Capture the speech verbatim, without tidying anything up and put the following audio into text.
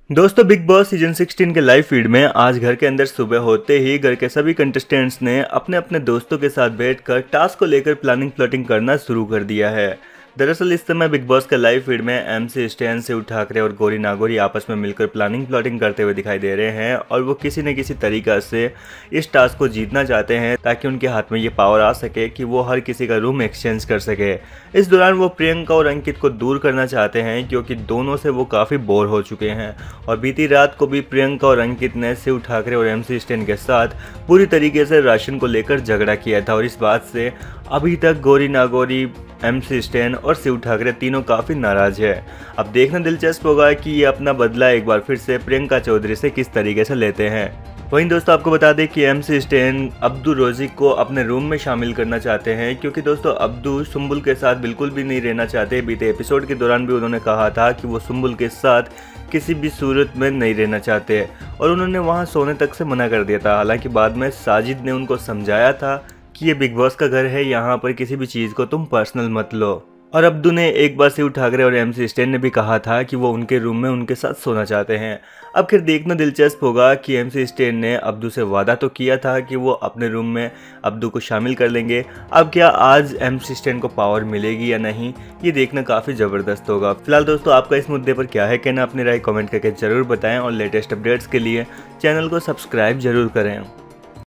दोस्तों big boss season सोलह के लाइव फीड में आज घर के अंदर सुबह होते ही घर के सभी कंटेस्टेंट्स ने अपने अपने दोस्तों के साथ बैठकर टास्क को लेकर प्लानिंग प्लॉटिंग करना शुरू कर दिया है। दरअसल इस समय बिग बॉस का लाइव फीड में एमसी स्टैन, शिव ठाकरे और गौरी नागौरी आपस में मिलकर प्लानिंग प्लॉटिंग करते हुए दिखाई दे रहे हैं और वो किसी न किसी तरीका से इस टास्क को जीतना चाहते हैं ताकि उनके हाथ में ये पावर आ सके कि वो हर किसी का रूम एक्सचेंज कर सके। इस दौरान वो प्रियंका और अंकित को दूर करना चाहते हैं क्योंकि दोनों से वो काफ़ी बोर हो चुके हैं और बीती रात को भी प्रियंका और अंकित ने शिव ठाकरे और एमसी स्टैन के साथ पूरी तरीके से राशन को लेकर झगड़ा किया था और इस बात से अभी तक गौरी नागौरी, एमसी स्टैन और शिव ठाकरे तीनों काफ़ी नाराज है। अब देखना दिलचस्प होगा कि ये अपना बदला एक बार फिर से प्रियंका चौधरी से किस तरीके से लेते हैं। वहीं दोस्तों आपको बता दें कि एमसी स्टैन अब्दू रोजी को अपने रूम में शामिल करना चाहते हैं क्योंकि दोस्तों अब्दू सुम्बुल के साथ बिल्कुल भी नहीं रहना चाहते। बीते एपिसोड के दौरान भी उन्होंने कहा था कि वो सुम्बुल के साथ किसी भी सूरत में नहीं रहना चाहते और उन्होंने वहाँ सोने तक से मना कर दिया था। हालांकि बाद में साजिद ने उनको समझाया था कि ये बिग बॉस का घर है, यहाँ पर किसी भी चीज़ को तुम पर्सनल मत लो। और अब्दू ने एक बार शिव ठाकरे और एमसी स्टैन ने भी कहा था कि वो उनके रूम में उनके साथ सोना चाहते हैं। अब फिर देखना दिलचस्प होगा कि एमसी स्टैन ने अब्दू से वादा तो किया था कि वो अपने रूम में अब्दू को शामिल कर लेंगे। अब क्या आज एमसी स्टैन को पावर मिलेगी या नहीं, ये देखना काफ़ी ज़बरदस्त होगा। फिलहाल दोस्तों आपका इस मुद्दे पर क्या है कहना, अपनी राय कमेंट करके ज़रूर बताएं और लेटेस्ट अपडेट्स के लिए चैनल को सब्सक्राइब जरूर करें।